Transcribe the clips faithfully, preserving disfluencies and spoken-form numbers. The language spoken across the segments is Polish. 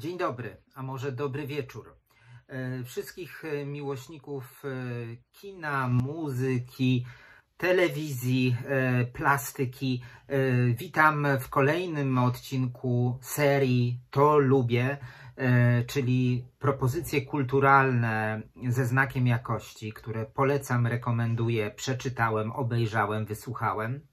Dzień dobry, a może dobry wieczór. Wszystkich miłośników kina, muzyki, telewizji, plastyki witam w kolejnym odcinku serii To Lubię, czyli propozycje kulturalne ze znakiem jakości, które polecam, rekomenduję, przeczytałem, obejrzałem, wysłuchałem.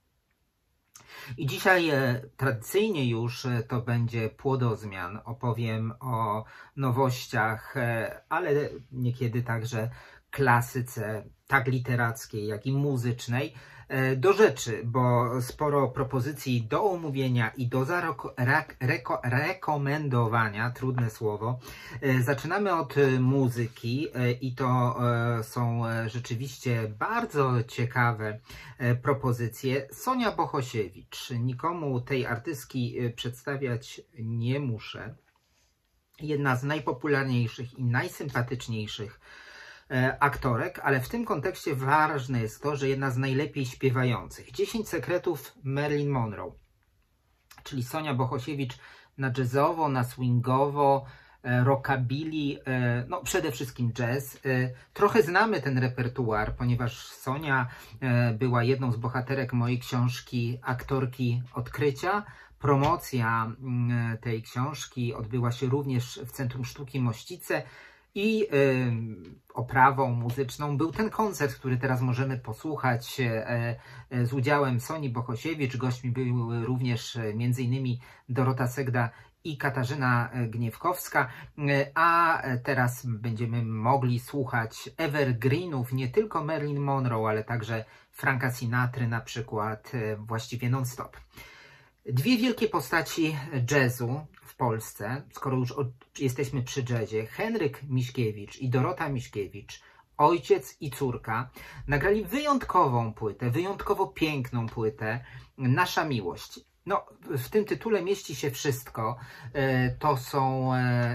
I dzisiaj e, tradycyjnie już e, to będzie płodozmian. Opowiem o nowościach, e, ale niekiedy także klasyce, tak literackiej, jak i muzycznej. E, do rzeczy, bo sporo propozycji do omówienia i do reko rekomendowania, trudne słowo. E, zaczynamy od muzyki e, i to e, są rzeczywiście bardzo ciekawe propozycje. Sonia Bohosiewicz. Nikomu tej artystki przedstawiać nie muszę. Jedna z najpopularniejszych i najsympatyczniejszych aktorek, ale w tym kontekście ważne jest to, że jedna z najlepiej śpiewających. dziesięć sekretów Marilyn Monroe. Czyli Sonia Bohosiewicz na jazzowo, na swingowo, rockabilly, no przede wszystkim jazz. Trochę znamy ten repertuar, ponieważ Sonia była jedną z bohaterek mojej książki Aktorki Odkrycia. Promocja tej książki odbyła się również w Centrum Sztuki Mościce i oprawą muzyczną był ten koncert, który teraz możemy posłuchać z udziałem Soni Bohosiewicz. Gośćmi były również między innymi Dorota Segda i Katarzyna Gniewkowska, a teraz będziemy mogli słuchać evergreenów, nie tylko Marilyn Monroe, ale także Franka Sinatry na przykład, właściwie non-stop. Dwie wielkie postaci jazzu w Polsce, skoro już jesteśmy przy jazzie, Henryk Miśkiewicz i Dorota Miśkiewicz, ojciec i córka, nagrali wyjątkową płytę, wyjątkowo piękną płytę, Nasza Miłość. No, w tym tytule mieści się wszystko. To są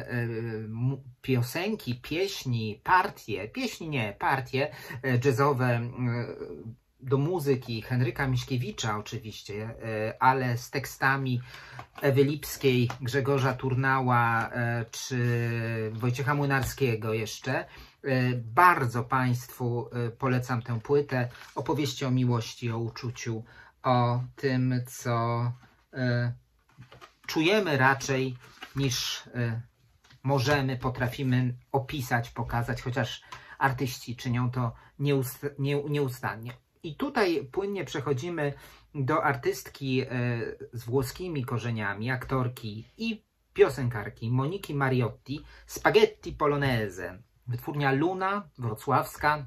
piosenki, pieśni, partie, pieśni nie, partie jazzowe do muzyki Henryka Miśkiewicza oczywiście, ale z tekstami Ewy Lipskiej, Grzegorza Turnała czy Wojciecha Młynarskiego jeszcze. Bardzo Państwu polecam tę płytę. Opowieści o miłości, o uczuciu, o tym, co y, czujemy raczej niż y, możemy, potrafimy opisać, pokazać, chociaż artyści czynią to nieust nie, nieustannie. I tutaj płynnie przechodzimy do artystki y, z włoskimi korzeniami, aktorki i piosenkarki Moniki Mariotti, Spaghetti Polonese, wytwórnia Luna, wrocławska,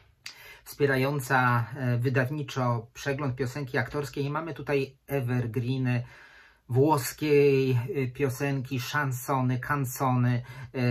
wspierająca wydawniczo przegląd piosenki aktorskiej. I mamy tutaj evergreeny włoskiej piosenki, szansony, canzony,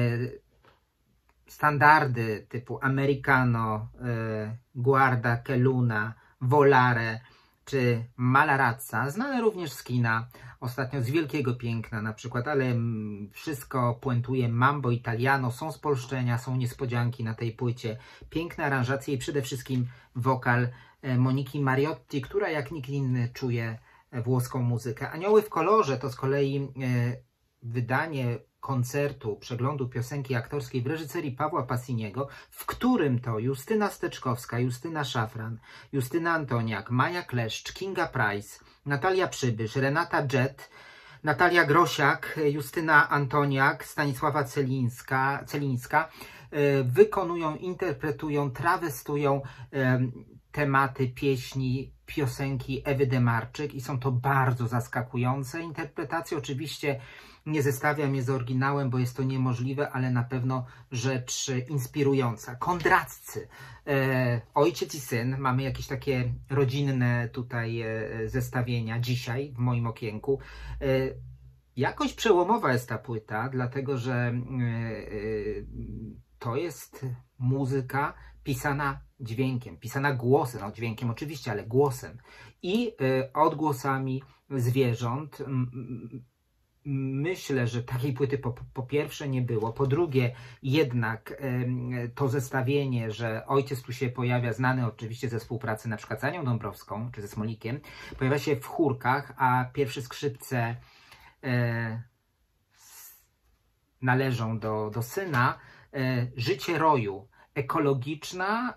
standardy typu Americano, Guarda che Luna, Volare czy Malarazza, znane również z kina, ostatnio z Wielkiego Piękna na przykład, ale wszystko puentuje mambo italiano, są spolszczenia, są niespodzianki na tej płycie, piękne aranżacje i przede wszystkim wokal Moniki Mariotti, która jak nikt inny czuje włoską muzykę. Anioły w kolorze to z kolei wydanie koncertu, przeglądu piosenki aktorskiej w reżyserii Pawła Passiniego, w którym to Justyna Steczkowska, Justyna Szafran, Justyna Antoniak, Maja Kleszcz, Kinga Price, Natalia Przybysz, Renata Jett, Natalia Grosiak, Justyna Antoniak, Stanisława Celińska, Celińska wykonują, interpretują, trawestują tematy pieśni, piosenki Ewy Demarczyk i są to bardzo zaskakujące interpretacje. Oczywiście nie zestawiam je z oryginałem, bo jest to niemożliwe, ale na pewno rzecz inspirująca. Kondraccy, e, ojciec i syn, mamy jakieś takie rodzinne tutaj e, zestawienia dzisiaj w moim okienku. E, jakoś przełomowa jest ta płyta, dlatego że e, e, to jest muzyka pisana dźwiękiem, pisana głosem, no dźwiękiem oczywiście, ale głosem i y, odgłosami zwierząt. Myślę, że takiej płyty po, po pierwsze nie było, po drugie jednak y, to zestawienie, że ojciec tu się pojawia, znany oczywiście ze współpracy na przykład z Anią Dąbrowską czy ze Smolikiem, pojawia się w chórkach, a pierwsze skrzypce y, należą do, do syna. Życie roju. Ekologiczna,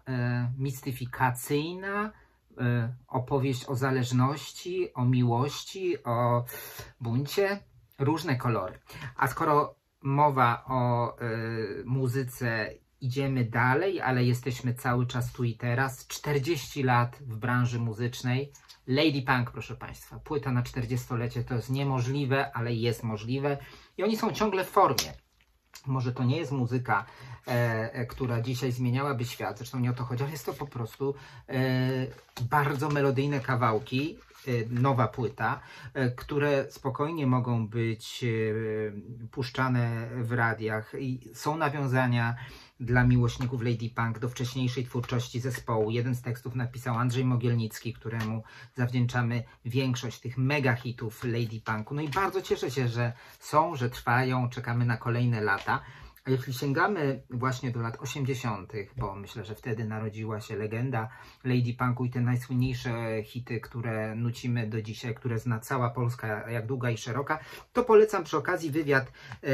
mistyfikacyjna, opowieść o zależności, o miłości, o buncie. Różne kolory. A skoro mowa o muzyce, idziemy dalej, ale jesteśmy cały czas tu i teraz. czterdzieści lat w branży muzycznej. Lady Punk, proszę Państwa. Płyta na czterdziestolecie to jest niemożliwe, ale jest możliwe. I oni są ciągle w formie. Może to nie jest muzyka, e, która dzisiaj zmieniałaby świat, zresztą nie o to chodzi, ale jest to po prostu e, bardzo melodyjne kawałki, e, nowa płyta, e, które spokojnie mogą być e, puszczane w radiach i są nawiązania dla miłośników Lady Punk do wcześniejszej twórczości zespołu. Jeden z tekstów napisał Andrzej Mogielnicki, któremu zawdzięczamy większość tych mega hitów Lady Punku. No i bardzo cieszę się, że są, że trwają, czekamy na kolejne lata. A jeśli sięgamy właśnie do lat osiemdziesiątych, bo myślę, że wtedy narodziła się legenda Lady Punku i te najsłynniejsze hity, które nucimy do dzisiaj, które zna cała Polska, jak długa i szeroka, to polecam przy okazji wywiad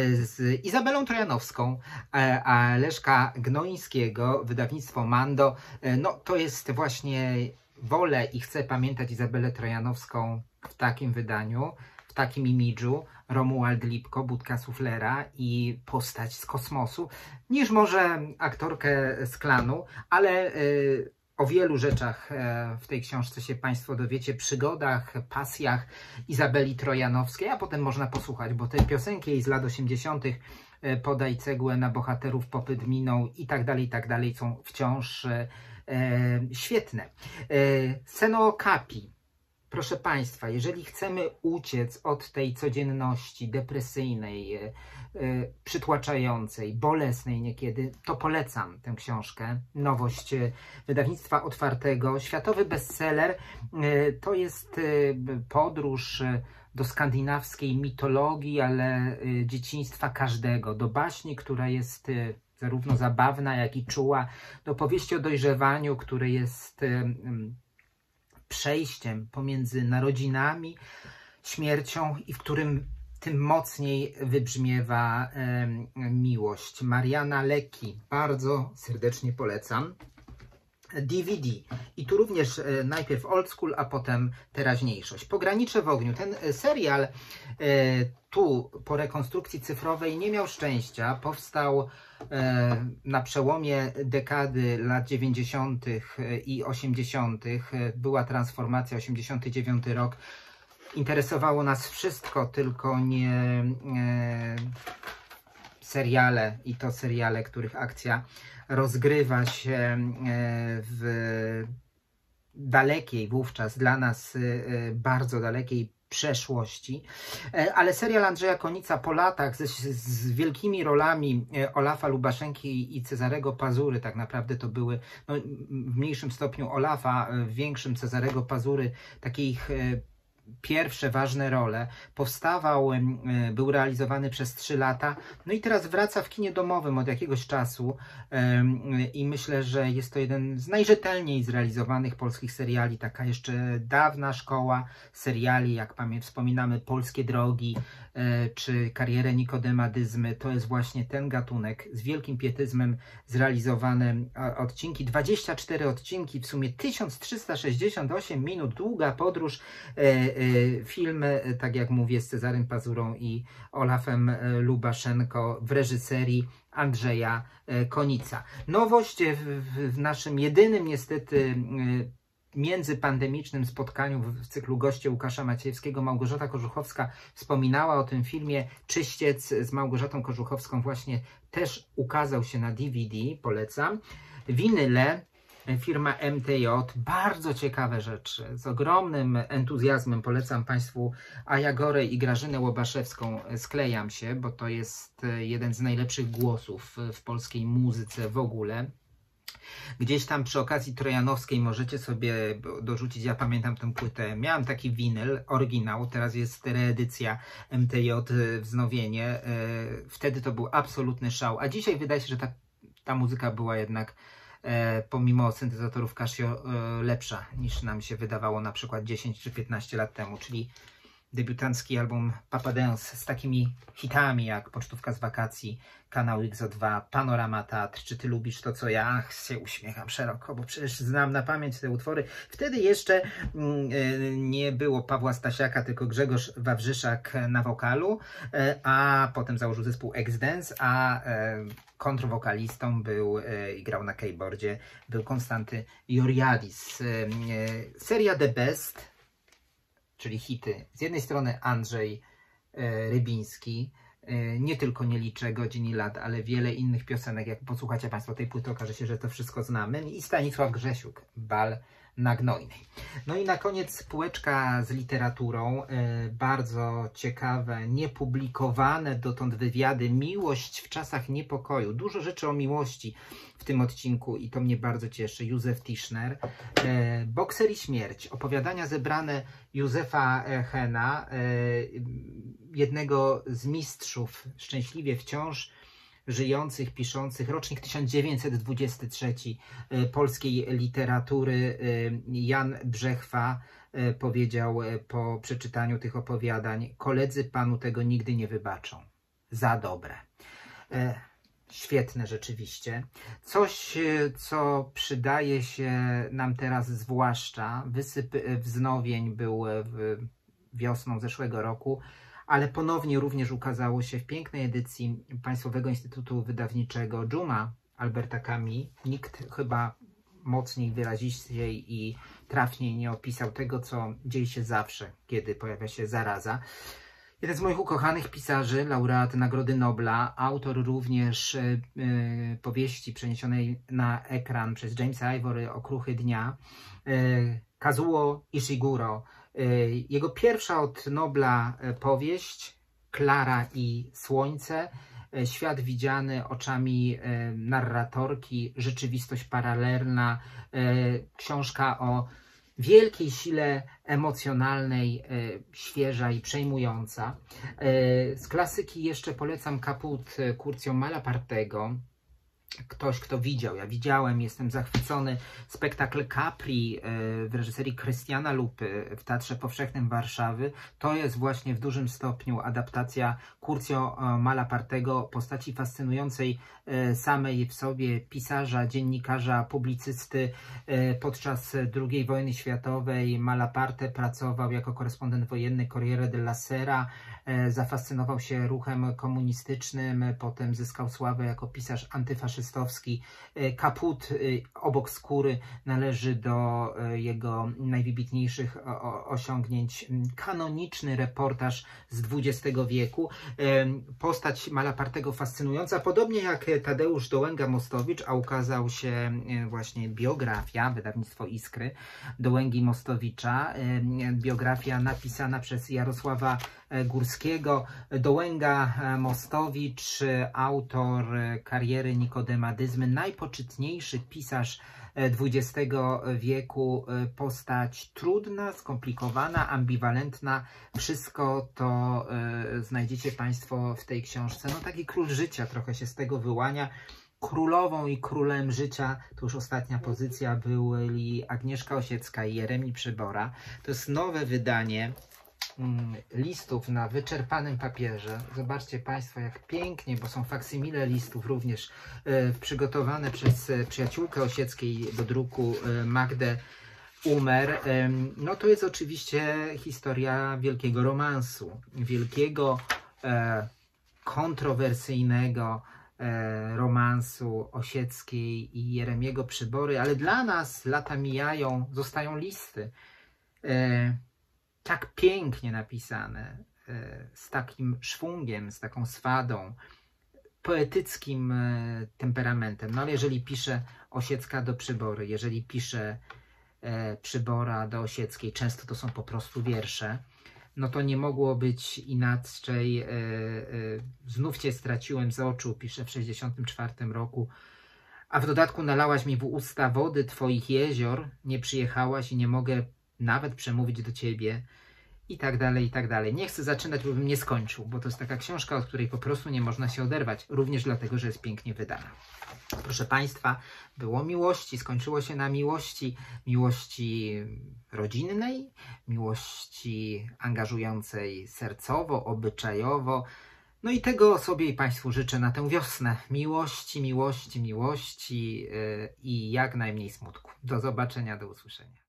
z Izabelą Trojanowską, a Leszka Gnońskiego, wydawnictwo Mando. No to jest właśnie Wolę i chcę pamiętać Izabelę Trojanowską w takim wydaniu, w takim imidżu, Romuald Lipko, Budka Suflera i postać z kosmosu, niż może aktorkę z Klanu, ale y, o wielu rzeczach y, w tej książce się Państwo dowiecie, przygodach, pasjach Izabeli Trojanowskiej, a potem można posłuchać, bo te piosenki jej z lat osiemdziesiątych y, Podaj cegłę na bohaterów, popyt miną i tak dalej, i tak dalej są wciąż y, y, świetne. Y, Seno Capi. Proszę Państwa, jeżeli chcemy uciec od tej codzienności depresyjnej, yy, yy, przytłaczającej, bolesnej niekiedy, to polecam tę książkę. Nowość yy, wydawnictwa Otwartego, światowy bestseller. Yy, to jest yy, podróż yy, do skandynawskiej mitologii, ale yy, dzieciństwa każdego, do baśni, która jest yy, zarówno zabawna, jak i czuła, do powieści o dojrzewaniu, które jest yy, yy, przejściem pomiędzy narodzinami, śmiercią i w którym tym mocniej wybrzmiewa e, miłość. Mariana Lecki, bardzo serdecznie polecam. D V D. I tu również e, najpierw old school, a potem teraźniejszość. Pogranicze w ogniu. Ten serial e, tu po rekonstrukcji cyfrowej nie miał szczęścia. Powstał e, na przełomie dekady lat dziewięćdziesiątych i osiemdziesiątych. Była transformacja, osiemdziesiąty dziewiąty rok. Interesowało nas wszystko, tylko nie e, seriale i to seriale, których akcja rozgrywa się w dalekiej wówczas dla nas bardzo dalekiej przeszłości, ale serial Andrzeja Konica po latach z, z wielkimi rolami Olafa Lubaszenki i Cezarego Pazury, tak naprawdę to były no, w mniejszym stopniu Olafa, w większym Cezarego Pazury, takich pierwsze ważne role, powstawał, był realizowany przez trzy lata, no i teraz wraca w kinie domowym od jakiegoś czasu i myślę, że jest to jeden z najrzetelniej zrealizowanych polskich seriali, taka jeszcze dawna szkoła seriali, jak wspominamy Polskie Drogi czy Karierę Nikodemadyzmy, to jest właśnie ten gatunek z wielkim pietyzmem zrealizowane odcinki, dwadzieścia cztery odcinki, w sumie tysiąc trzysta sześćdziesiąt osiem minut, długa podróż. Film, tak jak mówię, z Cezarym Pazurą i Olafem Lubaszenko w reżyserii Andrzeja Konica. Nowość w, w naszym jedynym niestety międzypandemicznym spotkaniu w cyklu Goście Łukasza Maciejewskiego. Małgorzata Kożuchowska wspominała o tym filmie. Czyściec z Małgorzatą Kożuchowską właśnie też ukazał się na D V D, polecam. Winyle, firma M T J, bardzo ciekawe rzeczy, z ogromnym entuzjazmem polecam Państwu Aja Gorej i Grażynę Łobaszewską, Sklejam się, bo to jest jeden z najlepszych głosów w polskiej muzyce w ogóle. Gdzieś tam przy okazji trojanowskiej możecie sobie dorzucić, ja pamiętam tę płytę, miałem taki winyl, oryginał, teraz jest reedycja M T J, wznowienie, wtedy to był absolutny szał, a dzisiaj wydaje się, że ta, ta muzyka była jednak E, pomimo syntezatorów Casio e, lepsza niż nam się wydawało na przykład dziesięć czy piętnaście lat temu, czyli debiutancki album Papa Dance z takimi hitami jak Pocztówka z wakacji, Kanał X O dwa, Panorama Teatr, Czy ty lubisz to co ja? Ach, się uśmiecham szeroko, bo przecież znam na pamięć te utwory. Wtedy jeszcze mm, nie było Pawła Stasiaka, tylko Grzegorz Wawrzyszak na wokalu, a potem założył zespół X-Dance, a e, kontrwokalistą był e, i grał na keyboardzie był Konstanty Joriadis. E, e, seria The Best, czyli hity. Z jednej strony Andrzej e, Rybiński, e, nie tylko Nie liczę godzin i lat, ale wiele innych piosenek. Jak posłuchacie Państwo tej płyty, okaże się, że to wszystko znamy. I Stanisław Grzesiuk, Bal na Gnojnej. No i na koniec półeczka z literaturą. E, bardzo ciekawe, niepublikowane dotąd wywiady. Miłość w czasach niepokoju. Dużo rzeczy o miłości w tym odcinku i to mnie bardzo cieszy. Józef Tischner. E, Bokser i śmierć. Opowiadania zebrane Józefa Hena, e, jednego z mistrzów szczęśliwie wciąż żyjących, piszących, rocznik tysiąc dziewięćset dwudziesty trzeci e, polskiej literatury. E, Jan Brzechwa e, powiedział e, po przeczytaniu tych opowiadań: koledzy panu tego nigdy nie wybaczą. Za dobre. E, Świetne rzeczywiście. Coś, co przydaje się nam teraz zwłaszcza. Wysyp wznowień był w wiosną zeszłego roku, ale ponownie również ukazało się w pięknej edycji Państwowego Instytutu Wydawniczego Dżuma Alberta Camus. Nikt chyba mocniej, wyraziściej i trafniej nie opisał tego, co dzieje się zawsze, kiedy pojawia się zaraza. Jeden z moich ukochanych pisarzy, laureat Nagrody Nobla, autor również y, y, powieści przeniesionej na ekran przez Jamesa Ivory Okruchy dnia, y, Kazuo Ishiguro. Y, jego pierwsza od Nobla powieść, Klara i Słońce, y, świat widziany oczami y, narratorki, rzeczywistość paralelna, y, książka o wielkiej sile emocjonalnej, e, świeża i przejmująca. E, z klasyki jeszcze polecam Kaput Curcio Malapartego. Ktoś, kto widział, ja widziałem, jestem zachwycony. Spektakl Capri e, w reżyserii Krystiana Lupy w Teatrze Powszechnym Warszawy. To jest właśnie w dużym stopniu adaptacja Curcio Malapartego, postaci fascynującej e, samej w sobie, pisarza, dziennikarza, publicysty. E, podczas drugiej wojny światowej Malaparte pracował jako korespondent wojenny Corriere della Sera. E, zafascynował się ruchem komunistycznym, potem zyskał sławę jako pisarz antyfaszystowski. E, Kaput, e, obok Skóry, należy do e, jego najwybitniejszych o, osiągnięć. Kanoniczny reportaż z dwudziestego wieku. E, postać Malapartego fascynująca, podobnie jak Tadeusz Dołęga-Mostowicz, a ukazał się e, właśnie biografia, wydawnictwo Iskry, Dołęgi-Mostowicza. E, biografia napisana przez Jarosława Górskiego. Dołęga-Mostowicz, autor Kariery Nikodemadyzmy, najpoczytniejszy pisarz dwudziestego wieku, postać trudna, skomplikowana, ambiwalentna. Wszystko to y, znajdziecie Państwo w tej książce. No taki król życia trochę się z tego wyłania. Królową i królem życia, to już ostatnia pozycja, byli Agnieszka Osiecka i Jeremi Przybora. To jest nowe wydanie listów na wyczerpanym papierze. Zobaczcie Państwo, jak pięknie, bo są faksymile listów również e, przygotowane przez e, przyjaciółkę Osieckiej do druku e, Magdę Umer. E, no to jest oczywiście historia wielkiego romansu, wielkiego, e, kontrowersyjnego e, romansu Osieckiej i Jeremiego Przybory, ale dla nas lata mijają, zostają listy. E, tak pięknie napisane, z takim szwungiem, z taką swadą, poetyckim temperamentem. No ale jeżeli pisze Osiecka do Przybory, jeżeli pisze Przybora do Osieckiej, często to są po prostu wiersze, no to nie mogło być inaczej. Znów cię straciłem z oczu, pisze w sześćdziesiątym czwartym roku, a w dodatku nalałaś mi w usta wody twoich jezior, nie przyjechałaś i nie mogę nawet przemówić do ciebie. i tak dalej, i tak dalej. Nie chcę zaczynać, bo bym nie skończył, bo to jest taka książka, od której po prostu nie można się oderwać, również dlatego, że jest pięknie wydana. Proszę Państwa, było miłości, skończyło się na miłości, miłości rodzinnej, miłości angażującej sercowo, obyczajowo. No i tego sobie i Państwu życzę na tę wiosnę. Miłości, miłości, miłości yy, i jak najmniej smutku. Do zobaczenia, do usłyszenia.